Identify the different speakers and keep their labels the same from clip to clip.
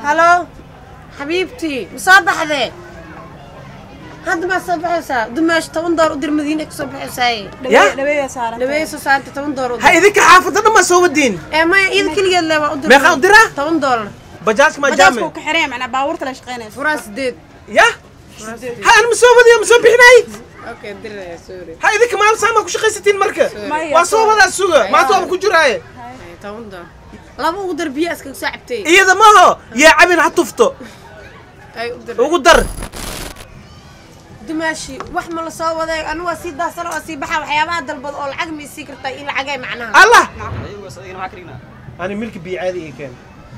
Speaker 1: هلو حبيبتي مصبح ذي هاد ما صبحسا دماش 10 دولار ودير مدينة كصبحساي
Speaker 2: لبيه صار
Speaker 1: لبيه صار 10 دولار
Speaker 3: هاي ذيك حافظة ما سوى الدين
Speaker 1: ما إذا كل يلا
Speaker 3: ما يخاف درا
Speaker 1: 10 دولار
Speaker 3: بجاج ما
Speaker 2: بجاج
Speaker 3: جامع
Speaker 2: كوك حريم أنا باورت لا شقينا
Speaker 1: فراس ديد
Speaker 3: يا هاي أنا مسوى دي مسوى بحناي
Speaker 1: اوكي درا يا سوري
Speaker 3: هاي ذيك مال سامة كوش خيستين مركز وصوب هذا السوق ما تواب كجراي
Speaker 1: 10 دولار لا مو قدر بياسك ساعتي
Speaker 3: إيه ده ما هو يا عمين حطفته
Speaker 1: اي قدر
Speaker 3: وقدر
Speaker 1: دماشي wax ma la soo waday anu waa si daasano oo si baxa waxyaabaha dalbad oo lacag mi si kartay in lacag ay macnaha
Speaker 3: الله
Speaker 4: ايوه صدقني معك رينا
Speaker 3: أنا ملك بي عادي كان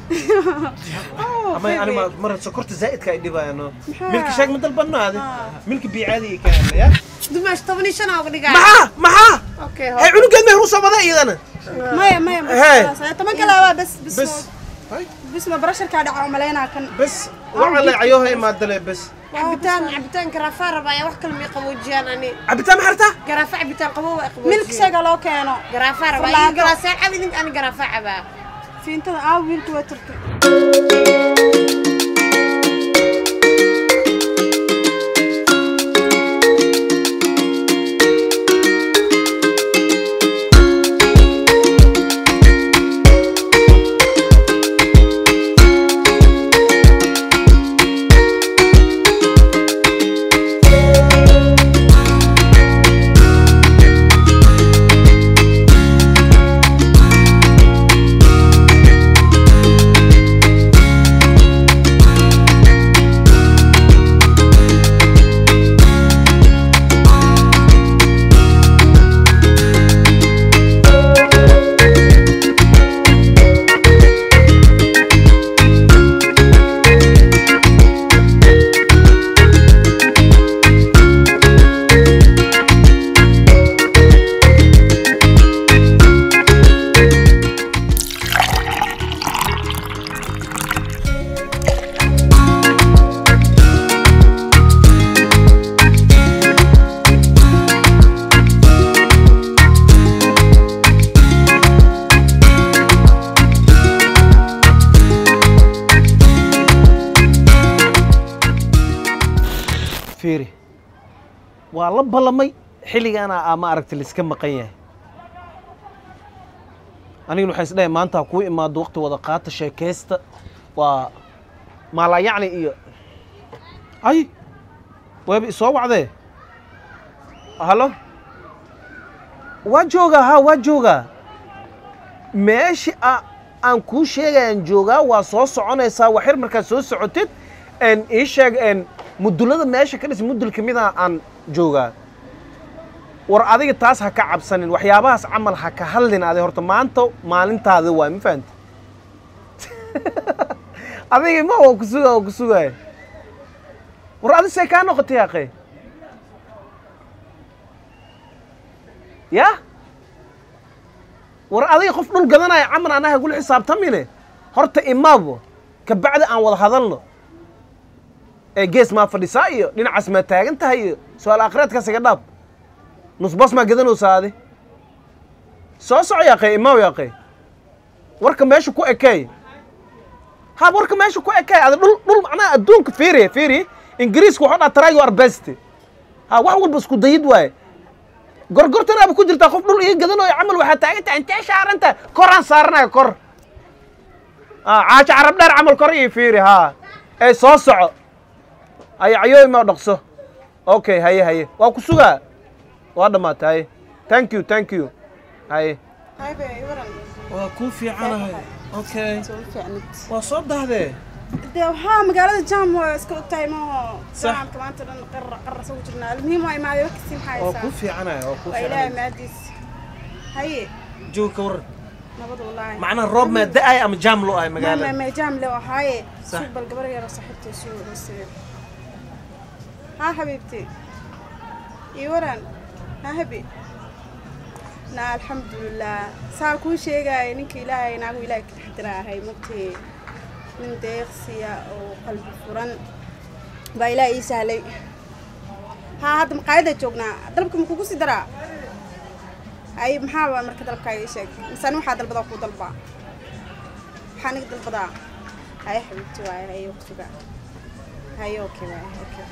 Speaker 3: أما أنا مرة سكرت زائد كايدي بقى أنا ملك شاك من البنا هذا ملك بي عادي كان يا
Speaker 1: دماش 15 oo dhigaa
Speaker 3: معاه
Speaker 1: اوكي
Speaker 3: هاي عنق ما يروح صوب هذا أنا
Speaker 2: ما طبعا كلا بس
Speaker 3: بس
Speaker 2: ما برشر كاد عملينا كان
Speaker 3: بس وعلى عيوها ما أدري بس
Speaker 1: عبتان كرافة ربايا wax kale mi qaboojiyaan ani
Speaker 3: عبتان محرتها
Speaker 1: كرافة عبتان qabow ay qaboojiyaan
Speaker 2: ملك شيء لو كانوا
Speaker 1: كرافة ربايا كراسة عبيدين أنا كرافة عبا
Speaker 2: في انت عاويل توترك
Speaker 3: فيري والله بلمي حلي أنا ما أركت اللي سكم قياه أنا إنه حس ده ما أنت أقوي ما دوقت وضقات شيكست وما لا يعني إيه أي ويبي صوب ذا هلا وجوجا وجوجا ماشي أن كل شيء أن جوجا وصوص عنا يسوي حر مركز صوص عتت أن إيش أن مدلنا ماشي كنس مدل كميدا عن جوجا ور adiga taas ha ka cabsanin waxyaabahaas camal ha ka hadlin aday horta maanta maalintaada waa ma fahanti adiga ma oo ku sugay war adiga say ka noqotay aqay ya war adiga qof dhul gadanay camal anaha gul xisaabtamine horta imaabo ka bacda aan wada hadalno جيس ما فديسايو دين عسما تاغن تاهي سؤال اخرتك سغا داب نص بس ما غدنو سادي سو يا اخي ما يا اخي ورك ماشي كو اكاي ها ورك ماشي كو اكاي هذا دول معناها ادونك فيري انجليزك وحنا ترايو اربستي ها wax walba isku dayid waay gorgortana ba ku jirta qof dhul iyo gadano ay amal waxa taaganta inta shaaranta koran saarnaa kor aacha arab dhar amal kor iyo fiiri ha ay soo soco أي عيوي ما نقصه أوكي هاي وأكسوها وهذا ما تاي thank you هاي
Speaker 2: بي ورا
Speaker 3: وكوفي عنا أوكي وصد هذا
Speaker 2: ده ها مقالة جام واسكت تايمو صح كمان ترى قرر سوتنا المهم هاي ما يكسين حاجة
Speaker 3: وكوفي عنا وكوفي
Speaker 2: عنا ما ديس هاي
Speaker 3: جو كور
Speaker 2: نبض والله
Speaker 3: معنا الروب ما دقاي أم جاملو هاي مقالة
Speaker 2: ما جاملو هاي سوق بالقبر يا صاحبتي سوق بس ها حبيبتي يوران ها هبي نا الحمد لله صار كل شيء جاي إنك إلهي نعم إلهي كحترا هاي مبتي من ديقسيا وقلب فرن بايلاقي سهلي ها هذا مقاعدة جوجنا دلبكم كوكوسي درا أي محاولة مركز دلبك أي شيء إنسان واحد دلبضا وخو دلبا حانك دلبضا هاي حبيبتي واي هاي وقتك هاي اوكي واي اوكي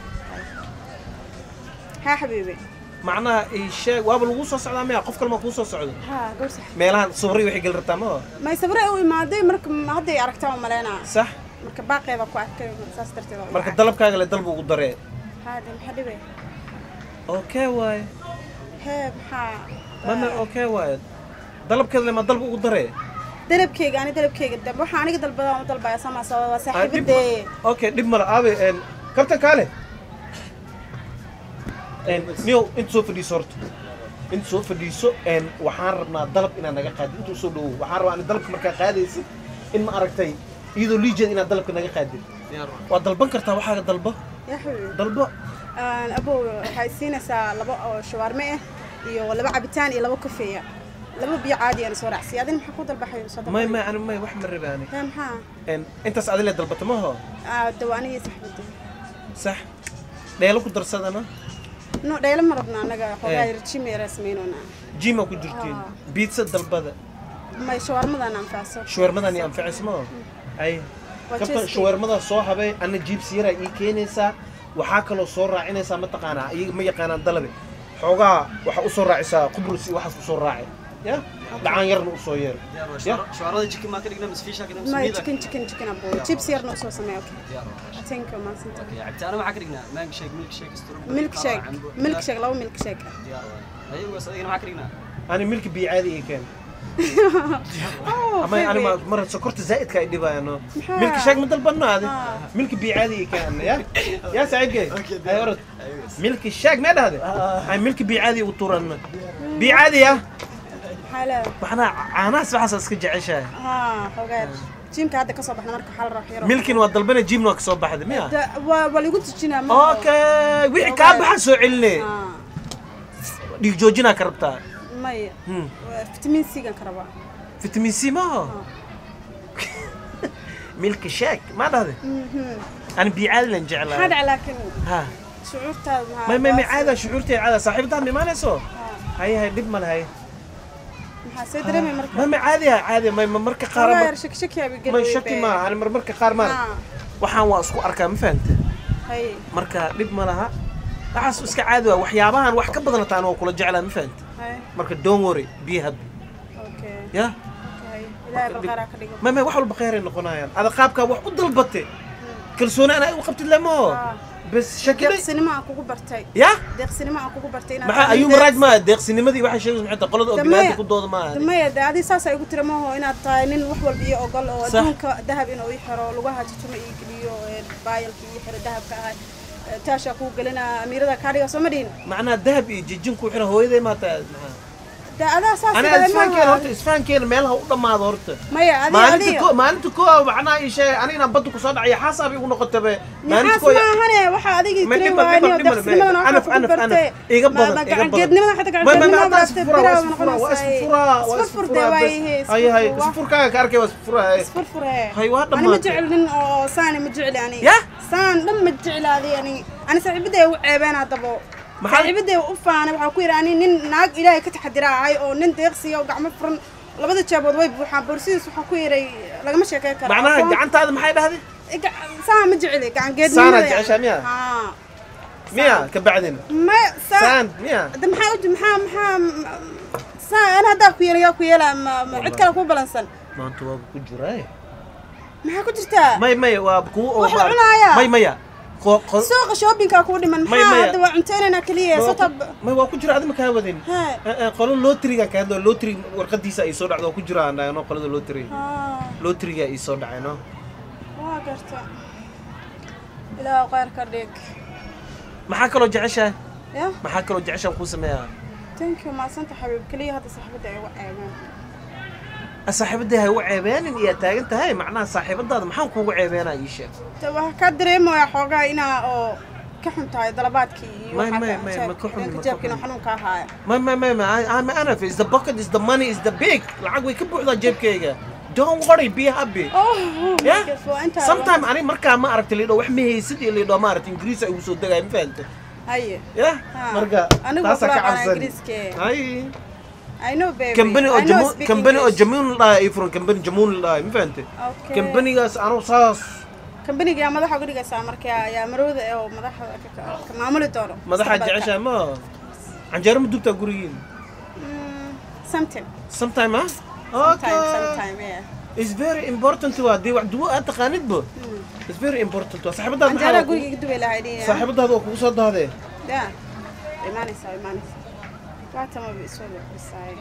Speaker 2: ها حبيبي
Speaker 3: معناها الشيء وابل وصل صعد ما قف كل ما وصل صعد
Speaker 2: ها قول صح
Speaker 3: ميلان صبري وحي قل رتا
Speaker 2: ما يصبري قوي ما هدي مركب هدي aragtaa maleena
Speaker 3: صح
Speaker 2: marka baaqeeda ku arkay saas darteed
Speaker 3: marka dalabkaaga la dalbo ugu daree
Speaker 2: hada maxaa dhibay
Speaker 3: okay waay
Speaker 2: هاب ها
Speaker 3: mama okay waay dalabkeeda ma dalbo ugu daree
Speaker 2: dalabkeyga ani dalabkeyga dab waxa aniga dalbada ma dalbaya sama soo saaxiibade
Speaker 3: okay dib mala aabe kabta kaale niyo inta soo fadhiiso horta inta soo fadhiiso waxaan rabnaa dalab inaan naga qaadin inta soo dhawo waxaan rabaa in dalabka markaa qaadaysid in ma aragtay iyadoo liijeed inaad dalabka naga qaadin waa dalban kartaa waxaaga dalbo
Speaker 2: ya xubbi
Speaker 3: dalbo
Speaker 2: abo waxay siinaysaa laba shawarma ah iyo laba cabitaan iyo laba kafeeya laba biyo caadi aan soo raacsiyo adin maxaa ku dalbaxay soo dalbay
Speaker 3: ما أنا ما واحد من رباني
Speaker 2: maxaa
Speaker 3: أنت سعد لي ضربت ما هو
Speaker 2: dawaaniga saxbada
Speaker 3: صح ليلو كنت درسنا
Speaker 2: no dhayla ma rabna anaga xogaa jimmy rasmeynona
Speaker 3: جيما كنت جرتين بيتزا ضربة
Speaker 2: ma shawarmadan anfacso
Speaker 3: شاورما داني أنفع اسمه أي كابتن شاورما صوحة بي أنا جيب سيرة كينيسا وحاكلو صور راعينيسا ما تقانا ما يقانا ضلبي xogaa waxa u soo raacisa Qubrus waxa u soo raacay ya dacaan yarna u soo yeer
Speaker 4: shawarada chicken ma ka dhigna misfiisha ka dhigna
Speaker 2: ma chicken abo chips yarna u soo sameeyo thank you ma santa
Speaker 4: cabtaana waxa ka dhigna
Speaker 2: milk shake lawa milk shake
Speaker 4: ayuu wasadina waxa ka dhigna
Speaker 3: ani milk bi caadi keen ama ani mar sokorta zaid ka dhibaano milk shake ma dalbano hadi milk bi caadi keen ya saaxiibkay ay orod milk shake ma dhahday ay milk bi caadi u turan bi caadi ah
Speaker 2: hala
Speaker 3: waxna caanaas waxa iska jeceshahay
Speaker 2: xogaa jimka hadda ka soo baxna marka xal raax yaro
Speaker 3: milkin waa dalbana jimno ka soo baxday miya
Speaker 2: waa ligu tijinaa ma
Speaker 3: okay wixii ka baxa soo celinay dhig joojina ka rabtaa
Speaker 2: maya vitamin C gan karaba
Speaker 3: vitamin C ma milk shake ma dhahday أنا بيعاد لنجعله
Speaker 2: هذا لكن
Speaker 3: ها
Speaker 2: شعورتها
Speaker 3: ما عادة شعورتي عادة صاحبتها ما نسوا هاي دب مال هاي
Speaker 2: حسيت رمي مركب
Speaker 3: ما عادي ما مركب قارب
Speaker 2: ما شك يا بيقول
Speaker 3: ما شكي ما أنا مركب قارب ما وحان واسكو أركان فهمت
Speaker 2: هاي
Speaker 3: مركب دب مالها أحس اسك عادة وحيابها وح كبدنا تانو وكل جعلها ما فهمت مركب دون وري بيها
Speaker 2: أوكي
Speaker 3: يا
Speaker 2: لا بقرا كديك
Speaker 3: ما وحول بخير نقنايا هذا قابك وح ضربتي كرسونا أنا وقفت لمو بس شكلي
Speaker 2: ديق سينما أكو برتاي
Speaker 3: يا
Speaker 2: ديق سينما أكو برتاي
Speaker 3: مع أيوم راج ما ديق سينما دي واحد شيء حتى قلد أبيات كدود ما
Speaker 2: دم يا ده هذه ساسة يقول ترى ما هو إن الطاينين وحول بيه أو قال أو دونك ذهب إنه يحرق لوجها تسمى يقليو بايل كي يحرق ذهب كهاي تاشا كو قلنا أميرة ذا كاريو سمدين
Speaker 3: معناه ذهب يجين كو حرق هو إذا ما تا
Speaker 2: ده هذا ساسة
Speaker 3: أنا إسفان كير مالها وضم ما ظهرت
Speaker 2: ما يا
Speaker 3: ما أنت كو معناه إيش أنا نبضك صدع يا حسب يقولوا قتبة
Speaker 2: ما أنت كو هني واحد هذيك تري واني
Speaker 3: أنا يقبض
Speaker 2: قدني ما حتى
Speaker 3: ما صفر هاي صفر كاركي وصفر
Speaker 2: صفر
Speaker 3: هاي واحد
Speaker 2: أنا مجعل أو ثاني مجعل يعني ثان لما مجعل هذه يعني أنا سعيد بدي وعيبنا طبو سعيد وقفاني waxaa ku yiraani nin naag ilaahay ka taxadiraay oo nin deeqsiyo oo gacmo furan labada jaabood way buuxaan boorsidiis waxa ku yiray lagama sheekay karo
Speaker 3: macnaha gacantaada maxay dhahday
Speaker 2: saan ma jeceli gacan geed
Speaker 3: saana jecesha miya ka bacdin
Speaker 2: ma
Speaker 3: saan miya
Speaker 2: maxaa saan ana hada ku yeelaya cid kale ku balansan
Speaker 3: maanta waa ku jiray
Speaker 2: maxaa ku jirtaa
Speaker 3: may waa ku oo may
Speaker 2: سوق شوبينج كاكو دمن ما هذا وعنتنا كليه سطب
Speaker 3: ما هو كجرا هذا ما كان ودين قالوا لوتريغا كان لوتري ورقديسا اي سو دحدو كجرا انو قلده لوتري لوتريغا اي سو دحينو
Speaker 2: وا غرتا لا غير كديك
Speaker 3: ما كلو جعشا
Speaker 2: يا
Speaker 3: ما كلو جعشا كو سميها
Speaker 2: ثانك يو ما سنت حبيب كليه هذا صاحبتي اي وعيبان
Speaker 3: صاحبتها هي وعيبان يا تاغنتها هي معناها صاحبتها ما كو وعيبانا اي شيء
Speaker 2: waa ka dareemo xogaa ina oo ka xuntahay dalabaadkii iyo
Speaker 3: ما كحن
Speaker 2: jeebkina xanuunka ahaa
Speaker 3: ما انا في the bucket is the money is the big lacag way ka buuxda jeebkayga don't worry be happy sometimes ani marka ma aragtay liido wax ma haysid iyo liido ma aragtay ingiriis ay u soo dagay ma fahanto
Speaker 2: haye
Speaker 3: marka
Speaker 2: anigu
Speaker 3: taas ka cabsan
Speaker 2: ingiriiske
Speaker 3: hay
Speaker 2: I know baby.
Speaker 3: كمبني
Speaker 2: I
Speaker 3: او
Speaker 2: know
Speaker 3: جمون
Speaker 2: speak
Speaker 3: كمبني او
Speaker 2: English.
Speaker 3: جمون لا يفرن كمبني جمون لا ما فهمت
Speaker 2: Okay.
Speaker 3: كمبني جاس انا صاص
Speaker 2: Kambaniga yaa madaxa uga dhigaysaa marka yaa marooda oo madaxa ka maamuli doono.
Speaker 3: مدحها جعشها ما عنجر مدوبتا غوريين
Speaker 2: Something.
Speaker 3: sometime ها
Speaker 2: Sometime, yeah.
Speaker 3: it's very important to دي وعدو انت قاند بو it's very important to صاحبتها
Speaker 2: Anjara
Speaker 3: maxaa
Speaker 2: guriga dubay lahaydeen.
Speaker 3: صاحبتها oo kugu soo daaday
Speaker 2: Yeah. Imaanaysa. Waata ma soo bisay.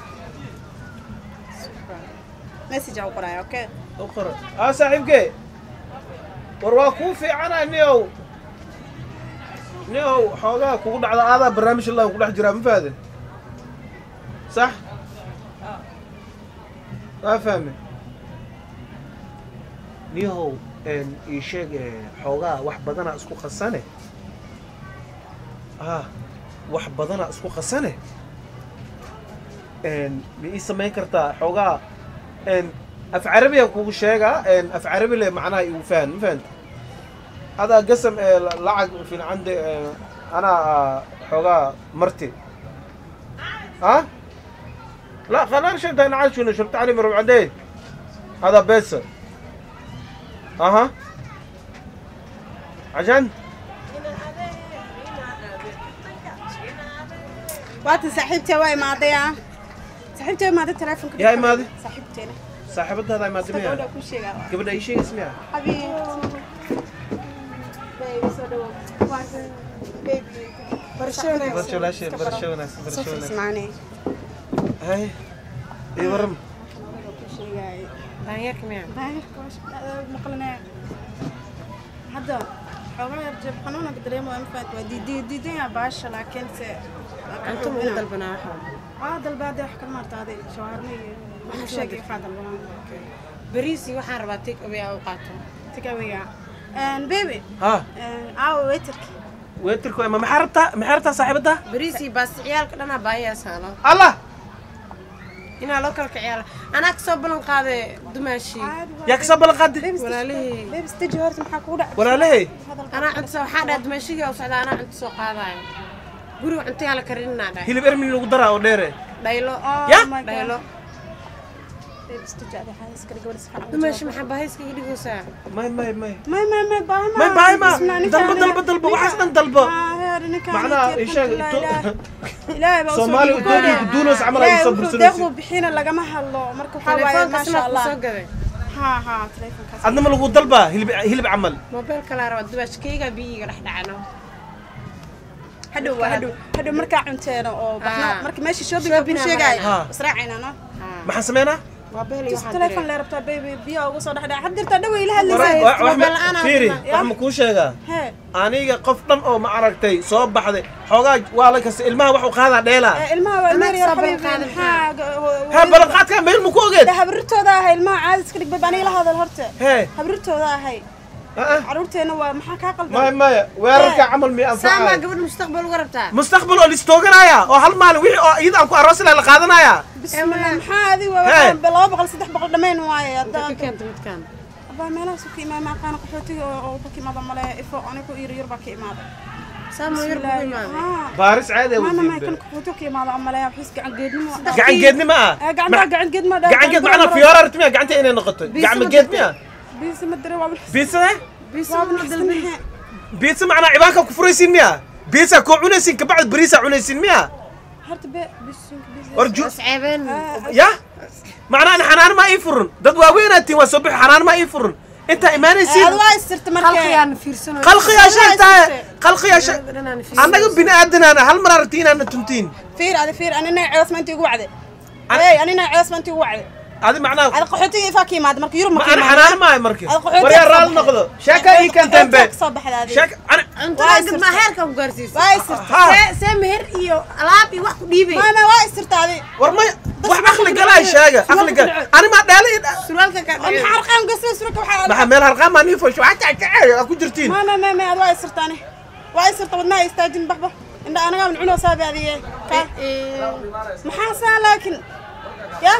Speaker 2: Super. Message au qoray, okay?
Speaker 3: اقرا صاحبكي war ku fiicana niyow xoogaa kugu dhacda aadaa barnaamij Allah ku dhex jira ma faade صح ما فاهمه niyow ii sheeg xoogaa wax badana isku qasane wax badana isku qasane ma ii samayn kartaa xoogaa af carabiga kugu sheega af carabi le macnaha igu faham ma fahanti هذا قسم لعق في عندي انا حوغا مرتي ها لا خلينا نشد انا عايز شنو شربت علي من ربع عديد هذا بيسر اها عشان
Speaker 2: waata saaxiibtay way maadaya saaxiibtay maada telefoonka
Speaker 3: يا ماضي
Speaker 2: saaxiibtayna
Speaker 3: صاحبتها هذا ما تبيها
Speaker 2: gabadha ku sheegaa
Speaker 3: قبل اي شيء اسمها
Speaker 2: حبيبتي baby so do baby
Speaker 3: برشلونة
Speaker 2: اسمعني
Speaker 3: هاي اي ورم
Speaker 2: ku sheegay
Speaker 1: daanyarka miya
Speaker 2: maqlana hadda xogaa yarjab xanuuna dareemo aan faad waa diidaya baasha laakiin se
Speaker 1: anta ma u dalbanaa waxa
Speaker 2: dalbaade wax ka martaaday shawarma iyo wax sheegay qaadal balan
Speaker 1: bariisi waxaan rabaa take away u qaato
Speaker 2: tagawaya baby
Speaker 3: ها
Speaker 2: waiterki
Speaker 3: ويتركوا اما محاربتها صاحبتها
Speaker 1: bariisi baas ciyaalka dhana baayaa saalo
Speaker 3: الله
Speaker 1: inaa loo kala kiciyaala anaa kasoo balan qaaday dumaashi
Speaker 3: يا كسب القد
Speaker 1: walaalihii
Speaker 2: baby stage horta maxaa kugu dhacay
Speaker 3: ولا ليه
Speaker 1: anaa cunto waxaa dhaa dumaashiga u socdaa anaa cunto soo qaadayo guriga cuntayaa la karinaa dhahay
Speaker 3: هيلب ارمي لو قدرها وديره
Speaker 1: dhaylo
Speaker 3: يا
Speaker 1: dhaylo
Speaker 2: baby stage ada xaalis kale gabadha saxan
Speaker 1: dumaashi maxaa bahayska iga dhigaysaa
Speaker 3: ما
Speaker 2: ما
Speaker 3: باي ما دلب وحسن دلبه معناها ايش
Speaker 2: إلهي
Speaker 3: Soomaali u doonay Duulos camal ay soo bursanaysid.
Speaker 2: deeqdu bixina lagama hadlo marka waxa waaye ma sha Allah ha telefoonkaas
Speaker 3: adna ma lagu dalba hilib camal
Speaker 1: mobil kala raba duwaashkayga biyiga dhex dhacno
Speaker 2: hadhow markaa cunteeno oo baxno marka meesha shopping ku sheegay israacayna no
Speaker 3: maxaan sameynaa
Speaker 1: mobil iyo waxaan
Speaker 2: telefoon la rabtaa baby biyo ugu soo dhaxdhac hadirta dhaw ila hadlaysaa
Speaker 3: fiiri wax ma kuu sheegaa aniga qof dhan oo ma aragtay soo baxday xoogaa waa la kasta ilmaha wax u qaadaa dheelaa
Speaker 2: ilmaha waa meel yar xabiib
Speaker 3: ha balqaadka meel ma ku ogeed
Speaker 2: habrirtooda ah ilmaha caadi iska dhig aniga la hadal horta
Speaker 3: hee
Speaker 2: habrirtooda ahay caruurteena waa maxaa ka qaldan
Speaker 3: maya weerarka camal mi anfacay
Speaker 1: sama gabadh mustaqbal uga rabtaa
Speaker 3: mustaqbal oo listooganaya oo hal maalin wixii oo iyada aan ku aroos la qaadanaya
Speaker 2: bismillah maxaa adi waa 200 300 dhameyn waaye hadda
Speaker 1: keenta midkaan
Speaker 2: baa meelaha suuq imaama qaan qaxootiga oo ka kimaada male ifo anigu yar baa ka imaada
Speaker 1: sama yar baa imaada
Speaker 3: baaris caadi ah
Speaker 2: ma kan qaxootiga ka imaada amale xis
Speaker 3: gacan geednimo ah
Speaker 2: gacan geednimo
Speaker 3: gacan geed macna fiyorar timiya gacanta inay noqoto gacan geedmiya
Speaker 2: بيس مدري وابل
Speaker 3: بيتزا بيتزا معنا عبانك كفريسين ميا بيتزا كو عنيسين كبعد بريسا عنيسين ميا
Speaker 2: هرت بيس
Speaker 3: ارجو
Speaker 1: صعيبين
Speaker 3: يا معنا انا حنان ما يفرن دد واوين انت وصبح حنان ما يفرن انت ايمانيسين
Speaker 2: هذا واي صرت مركه
Speaker 1: خلقيان فيرسون
Speaker 3: خلقي يا شيخ خلقي يا شيخ انا بني ادنا انا هل مرارتين انا تنتين
Speaker 2: فير هذا فير انا عيس ما انت وعده اي انا عيس ما انت وعده
Speaker 3: هذا معناه
Speaker 2: هذا قحوتي فاكي ماد مركي يرم
Speaker 3: انا حنان ما مركي وريا رال نقض شاكا اي كان تنبه
Speaker 2: صبح هذه
Speaker 3: شاك انا
Speaker 1: انت قد ما هيرك وقرسيس
Speaker 2: واي صرت
Speaker 1: سمهر iyo alaab wax ku dhiibay
Speaker 2: ما واي صرت هذه
Speaker 3: ورما wax aqli galay sheega aqli gal ani ma dhalay
Speaker 1: suraalka ka
Speaker 2: dhigay harqaan gasay surka waxa
Speaker 3: ma meel harqaan ma niifo shu ata ku jirtiin
Speaker 2: ما واي صرت انا واي صرت wadnaa istaajin baxba inda anaga aan cuno saabaadiye ka maxaa laakin ya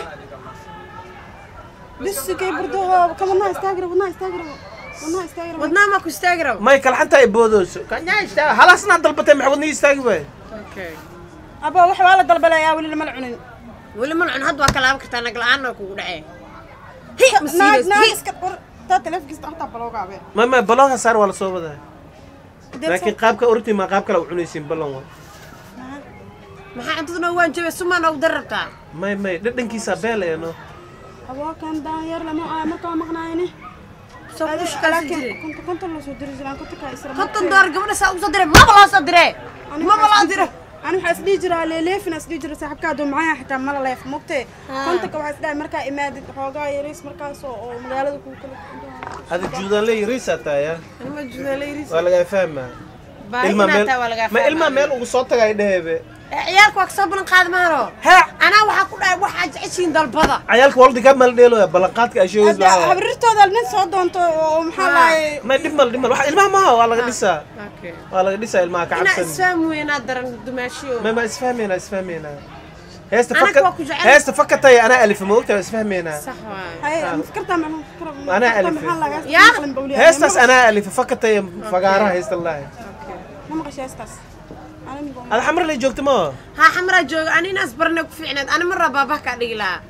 Speaker 2: بس كي بردوها كمان استاغرب ودنا
Speaker 1: ما كو استاغرب
Speaker 3: ما يكل حتى يبودوس كان يشتا خلاص نا دلبتي محودني يستاغب
Speaker 1: اوكي
Speaker 2: ابا wax wala dalbalaya wali lama cunin
Speaker 1: weli ma cun hadda waa ka laaban kartaa nagla-aan oo kugu dhacee
Speaker 2: naag iska qor taa telefonkiisa xataa balooga abe
Speaker 3: ما بلوغها صار ولا صوبة لكن قابك أورتي ما قابك لو عنيسين بلون
Speaker 1: maxaa cuntada waan jabay sumaan ugu darabtaa
Speaker 3: ما دنكي سابيل يعني
Speaker 2: aboo kan daanyar lama markaa maqnaayne
Speaker 1: soo kushkala jiray
Speaker 2: kunta la soo diri jiraan kunta ka isra
Speaker 1: konton door gabadha saa ugu soo diray maba loo soo diray maba loo diray
Speaker 2: أنا waxaa isdhihi jiraa leeleefin isdhihi jira saaxiibkaadu macaya xitaa mala leef mugtay konta ka waxaa isdhahay markaa imaadid xoogaa yariis markaas oo magaalada ku kala
Speaker 3: هذا جودان لي ريسا تايا
Speaker 1: ma judaleeris
Speaker 3: ولا فاهم ما إلما ميل وصوتك هاي دهبة
Speaker 1: ciyaalku waa kasoo balan qaad maano
Speaker 3: ها
Speaker 1: anaa waxaa ku dhahay waxaa jeceshiin dalbada
Speaker 3: عيالك والدي كمل ديلو يا بلقاتك أشياء يزبها
Speaker 2: habrirtooda nin soo doonto oo maxaa lahaye
Speaker 3: ما دمل واحد إلما ما هو والله قديسة والله قديسة إلما
Speaker 1: inaa
Speaker 3: كعبسن
Speaker 1: isfaham weynaa daran dumaashiyo
Speaker 3: ما اسفهمينا هي
Speaker 1: أنا كوكو جعل-
Speaker 3: استفكت هي أنا ألف موقت اسفهمينا
Speaker 1: sax waay
Speaker 2: hay fikirta macnuu fikra
Speaker 3: أنا ألف.
Speaker 1: يا.
Speaker 3: هيستس أنا ألف فكت هي فقارة هيست الله
Speaker 2: ma maqashay heestaas
Speaker 3: هذا حمر اللي جوكت ما
Speaker 1: haa xamraa jooga ani inaas barna ku fiicneed ani mar rabaa baabah kaa dhigi lahaa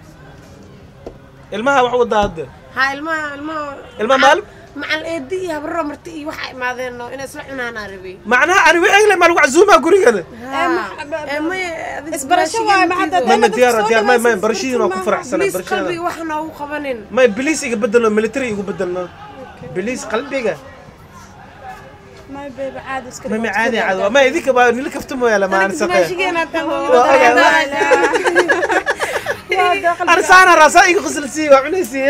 Speaker 3: المها وحود ضاد
Speaker 1: haa ilmaha
Speaker 3: ilma maalin?
Speaker 1: macal eedi iyo habraro marti iyo waxaa imaadeenno inay isla cunaanaa rabay
Speaker 3: معناها أنا وعي لما الوقت زوما قولي أنا
Speaker 2: isbarasho waay ma hadda
Speaker 3: ما ديار ما برشيدنا وكفر أحسن
Speaker 1: بليس qalbiga
Speaker 3: برشيدنا
Speaker 1: wax noogu qabanin
Speaker 3: ما بليس يقبدلنا ملتري يقبدلنا بليس قلبي
Speaker 2: ما بيبي عادي اسكت
Speaker 3: ما عادي عادي ما يذيك بقى نلك افتموا يا لما أنا سقي
Speaker 1: dumaashigeena
Speaker 3: أنا سانا راسي غسل سي وعني سي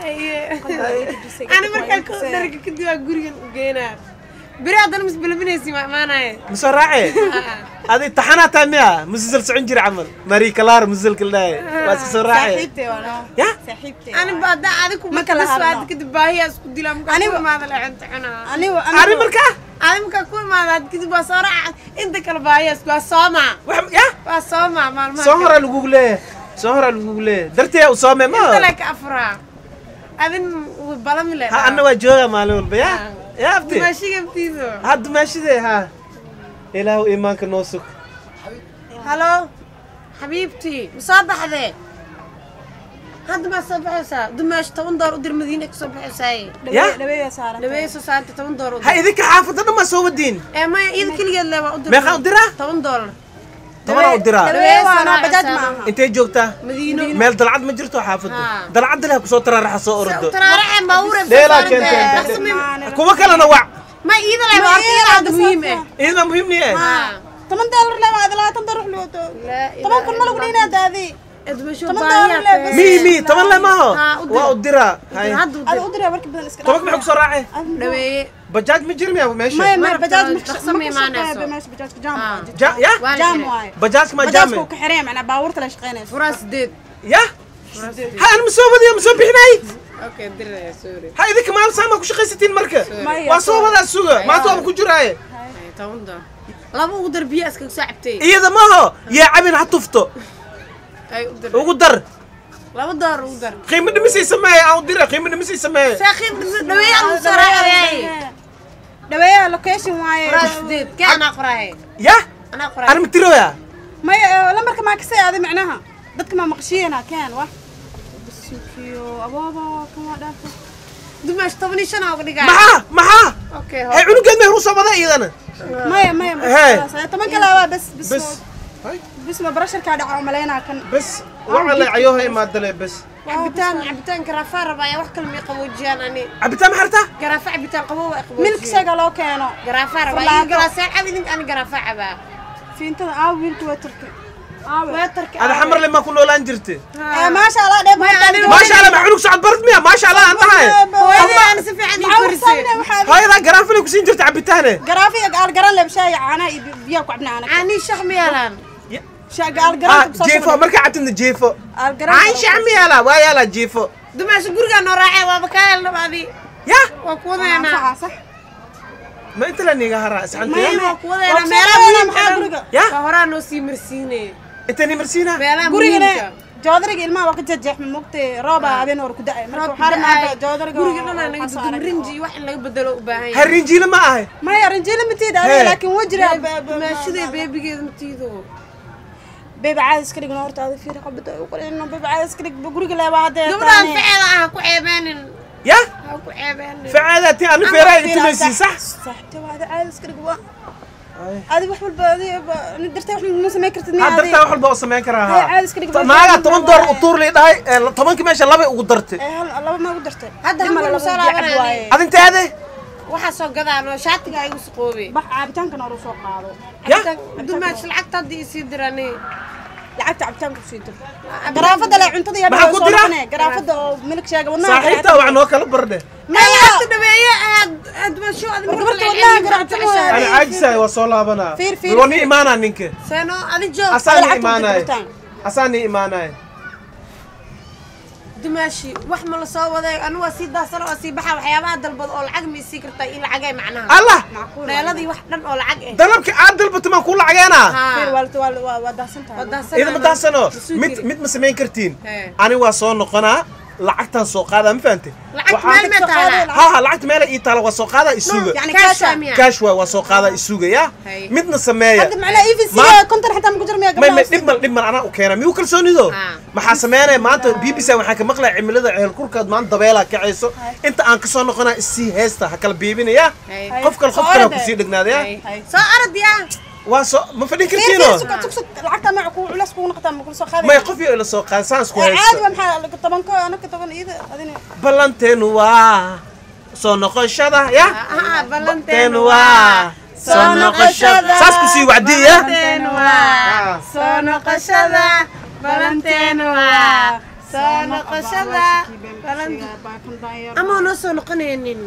Speaker 1: أنا markaan ka dharga kadib waa gurigan u geynaa biri haddana misbilabinaysi ma amaanaya
Speaker 3: مسرعي هذه امتحانات ميا مسلسل سعنجر عمل ماري كلار مسلسل كلاي بس مسرعي
Speaker 2: saaxiibtay wala
Speaker 3: يا
Speaker 2: saaxiibtay
Speaker 1: ani baada adigu ma kala hadlo kadib baahiya isku dilaa markaa ku imaada la cunta cunaa
Speaker 3: أنا مركا
Speaker 1: ani markaa ku imaada kadib waa soo raaca inta kale baahiya isku waa sooma
Speaker 3: يا
Speaker 1: waa sooma maalmaha
Speaker 3: سهرة الجوجلة سهرة الجوجلة درتي أسامة ما
Speaker 1: inta ka afraa adin balam le
Speaker 3: ها أنا وجهها مالول بيا يا أبتي
Speaker 1: dumaashiga mtiido
Speaker 3: هاد ماشي ده ها إله إيمانك نوسك
Speaker 1: halo xabiibtii ma soo baxdee hadda ma soo baxaysaa dumaash 10 door u dir madiina ka soo baxaysaa
Speaker 2: dhaweeya saaran
Speaker 1: dhaweeyso saanta 10 door u dir
Speaker 3: هاي ذيك حافظة ما سوى الدين
Speaker 1: ee ma iyada kaligeed le waa u dir
Speaker 3: ما خا أدرا
Speaker 1: 10 door
Speaker 3: طبعا أدرا
Speaker 2: dhaweeya bajaaj maaha
Speaker 3: أنت جوكتا
Speaker 1: madiino
Speaker 3: مال دلعد ما جرتو حافظة دلعد لها كسوت ترى راح أصور ردو
Speaker 1: taraaraxen baa u
Speaker 3: ليه لا كنت كوما كلا نوع
Speaker 1: ma iida le waa iyada hadda muhiim eh
Speaker 3: إيه ما مهمني إيه
Speaker 2: $10 le waa $20 ruux looto toban kun ma lagu dhiinaa daadii
Speaker 1: dumaasho
Speaker 2: $10
Speaker 1: baahiya
Speaker 3: مي طبعا لا ما هو
Speaker 1: أدرا.
Speaker 3: وأدرا هاي
Speaker 1: hadda u
Speaker 2: ada
Speaker 1: dir
Speaker 2: u diraa warka badan iska
Speaker 3: طبعا محك سرعة
Speaker 1: dhaweeye
Speaker 3: بجاج مجرم يا ماشي
Speaker 2: ما
Speaker 1: ما
Speaker 2: bajaaj
Speaker 1: rabtaa,
Speaker 2: ma
Speaker 1: dhaqso ma imaanayso.
Speaker 2: meesha bajaajka jaam waaye
Speaker 3: جا يا
Speaker 1: waa
Speaker 2: jaam
Speaker 1: la
Speaker 2: waaye
Speaker 3: بجاج ما
Speaker 2: bajaajka
Speaker 3: جامع
Speaker 2: uu ka xireen macnaa baabuurta la shaqeynayso
Speaker 1: furaa sideed
Speaker 3: يا ها أنا مسوي بدي مسوي بحناي
Speaker 1: okay diraya sorry
Speaker 3: هاي ذيك ما سامع كل شيء 60 مركة
Speaker 2: مايا.
Speaker 3: وصوب هذا السوق ما تواب كجراي
Speaker 1: 10 door laba ugu dar biyo iska soo cabtay
Speaker 3: إيه ده ما هو يا عمين حطفته
Speaker 1: ay u dir
Speaker 3: وقدر
Speaker 1: laba door ugu dar
Speaker 3: قيمة مسي سماية أو درا قيمة مسي سماية
Speaker 1: saaxiib dhaweeye aan soo raacay
Speaker 2: dhaweeya location waaye
Speaker 1: furaa sideed kee anaa qoraay
Speaker 3: يا
Speaker 1: anaa
Speaker 3: أنا
Speaker 1: qoraay
Speaker 3: مترويا
Speaker 2: maya lambarka maa kasay aaday macnaha dadka ma maqashiyeena keen wax basukiyo abaaba kama dhaafo
Speaker 1: dumaash 15 uga dhigaa
Speaker 3: معاه
Speaker 1: okay
Speaker 3: هاي عنق ما يروح صباح إيه أنا
Speaker 2: maya
Speaker 3: Hey.
Speaker 2: toban kale waa bas
Speaker 3: بس
Speaker 2: ma barasharkaa dhaca u malaynaa kan
Speaker 3: بس وعلى عيوها ما أدري بس
Speaker 1: cabitaan garaafa rabaya wax kale may qaboojiyaan ani
Speaker 3: عبتها محرتها
Speaker 1: garaafa cabitaan qabo waa
Speaker 2: milk
Speaker 1: qaboojiyaan
Speaker 2: shayga loo keeno
Speaker 1: garaafa rabaya
Speaker 2: Furlaato.
Speaker 1: galaasaan cabidin ani garaafa cabaa
Speaker 2: fiintada aa wiilka waa turki
Speaker 1: weetarka
Speaker 3: هذا حمر لما كنا ولا أنجرتي
Speaker 2: maasha allah dheeb
Speaker 3: ما شاء الله معلوك سعد برد ميا ما شاء الله أنت هاي
Speaker 1: hooyadii aan si fiican ii korisay
Speaker 3: هاي ذا قرافة لك سين جرت عبتها
Speaker 2: garaafi gaal garan leh shaay caana iyo biyo ku cabnaa ana
Speaker 1: ani shax miyaalan
Speaker 2: shaay gaal garan
Speaker 3: جيفو مركا عتنا جيفو
Speaker 2: gaal garan
Speaker 3: عاين شعمي يلا ويا لا جيفو
Speaker 1: dumaash guriga noo raacay waaba ka helna baadi
Speaker 3: يا
Speaker 1: waa ku wadeena
Speaker 2: صح
Speaker 3: ما أنت لاني قهرة سعنتي
Speaker 1: waa ku wadeena
Speaker 2: Waa
Speaker 1: meelaha
Speaker 2: meelaha
Speaker 1: muhiimka
Speaker 2: maxaa
Speaker 1: dhan
Speaker 2: guriga?
Speaker 3: يا
Speaker 1: waa horaa noo sii marsiinay
Speaker 3: أنت اللي مرسينا
Speaker 1: meelaha
Speaker 2: gurigana
Speaker 1: muhiimka
Speaker 2: joodariga ilmaha waa ka jeexmay mugtay rooba habeen hor ku da'ay marka waxaa rabnaa joodariga
Speaker 1: guriga dhan anaga dudum rinji wax in laga bedelo u baahan yahay
Speaker 3: هالرنجيل ما هاي
Speaker 2: maya rinjiila matiida
Speaker 3: Hey.
Speaker 2: laakiin wajira
Speaker 1: dumaashaday beebigeeda matiido
Speaker 2: beeba caadi iska dhigno horta aad fiir qabada u qorayno beeba caadi iska dhig guriga leeba hadda
Speaker 1: gabadhan ficil ah ku ceebeenin
Speaker 3: ya
Speaker 1: ha ku ceebeenin
Speaker 3: facaadaati anu feeraha intimaysi sax
Speaker 2: صحتي وهذا عاد iska dhig waa adi wax walba adi dartay wax ma sameyn kartid ni
Speaker 3: hadda wax walba oo sameyn karaa
Speaker 2: caadi iska dhig
Speaker 3: maaga 10 door u tuur leedahay 10 meesha laba ugu dartay
Speaker 2: laba ma ugu dartay
Speaker 1: hadda ma soo laabanay
Speaker 3: adintaade
Speaker 1: waxa soo gadaan oo shaatiga ay u sqoobay
Speaker 2: bax caabitaanka noo soo qaado
Speaker 1: dumash lacagta hadii sii dirani
Speaker 2: lacagta caabitaanka sii dir garaafada la cuntada yaa
Speaker 3: maxaa ku dira
Speaker 2: garaafada oo milk sheega wadnaha
Speaker 3: saaxiibta wax noo kala bardhe
Speaker 1: ma lacagta dhameeye aad ma soo aad
Speaker 2: gabarta wadnaha garaafada
Speaker 3: ana caajisay waa soo laabana wani imaana ninka
Speaker 1: seeno adi joog
Speaker 3: asaani imaanay
Speaker 1: dumashi wax ma la soo waday anu waa sii daasano oo sii baxa waxyaabaha dalbad oo lacag ma sii kartaa in lacag ay macnaha
Speaker 3: allah
Speaker 1: reeladii wax dhan oo lacag ah
Speaker 3: dalabki aad dalbato ma ku lacageena
Speaker 2: waa daasantahay
Speaker 3: idama daasano mid ma sameyn kartiin ani waa soo noqonaa lacagtan soo qaada ma fahamtay
Speaker 1: lacag meel ma taala
Speaker 3: ha lacagta meel ay taala waa soo qaada isuga
Speaker 2: yani
Speaker 3: cash waa soo qaada isuga ya midna sameeya
Speaker 2: hadda macna EVC kontar xataa ma ku jirmaya
Speaker 3: ma dhibman ana u keena miyu kalsoonido maxaa sameynay maanta BBC waxaan ka maqlay cimilada ceel kurkaad maanta dabeela kacayso inta aan ka soo noqonaa isii heesta ha kala biibinaya qof kale ku sii dhignaadaya
Speaker 1: soo ardiya
Speaker 3: waa soo ma fadhin kartiino
Speaker 2: lacagta ma ku culas ku noqotaa ma ku soo qaaday
Speaker 3: ma qof iyo la soo qaad saas ku haysto
Speaker 2: caadi maxaa taban ko anaka taban ida adina
Speaker 3: balanteenu waa soo noqoshada ya
Speaker 1: balanteenu waa soo noqoshada
Speaker 3: saas ku sii wacdiya
Speaker 1: balanteenu waa soo noqoshada balanteenu waa soo noqoshada ama noo soo noqonaynin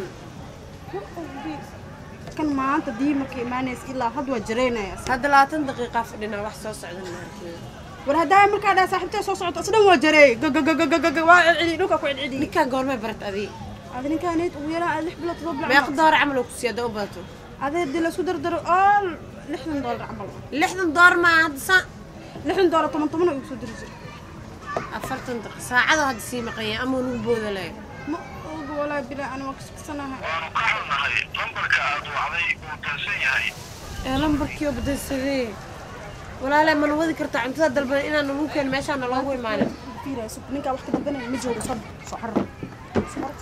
Speaker 2: kan maanta dii markay imaanays ilaa had waa jireynaya
Speaker 1: hadda 20 daqiiqo fadhina wax soo socda markii
Speaker 2: war hadaa markaa dhaa saaxiibtay soo socota asdan waa jirey waa cili dhulka ku cili
Speaker 1: ninka goorma barat adi
Speaker 2: ninkaanid ugu yaraa 6 bilood 7 bilood
Speaker 1: meeq door camal ku siiyada u baato
Speaker 2: adee la isku dardaro oo $60 camal
Speaker 1: $60 ma hadda
Speaker 2: $60 toban oo isu dirisay
Speaker 1: 40 daqiiqo saacado hadda sii maqaya ama uu boodo leh
Speaker 2: ma wala bila ana waqtisanahay
Speaker 5: lambarka aad wacday uu dansan yahay
Speaker 1: lambarkii oo badansadee walaalay ma wadi kartaa cuntada dalban inaan ugu keen meeshaan loogu imaanin
Speaker 2: ninka wax ka dalbanay ma joogo soo xarro